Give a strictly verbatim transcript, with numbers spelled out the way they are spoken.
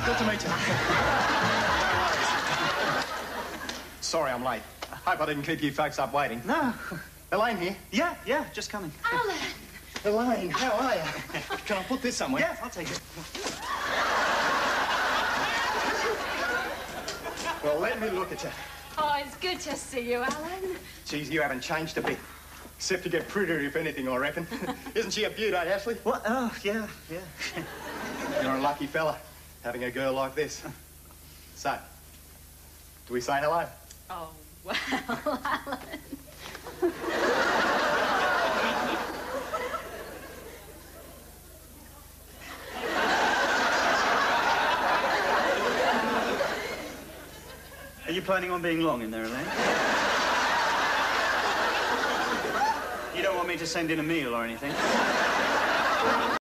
Good to meet you. Sorry I'm late. Hope I didn't keep you folks up waiting. No. Elaine here? Yeah, yeah, just coming. Alan! Elaine, how are you? Can I put this somewhere? Yeah, I'll take it. Well, let me look at you. Oh, it's good to see you, Alan. Geez, you haven't changed a bit. Except to get prettier, if anything, I reckon. Isn't she a beaut, eh, Ashley? What? Oh, yeah, yeah. You're a lucky fella, having a girl like this. So, do we say hello? Oh, well, Alan. Are you planning on being long in there, Elaine? You don't want me to send in a meal or anything?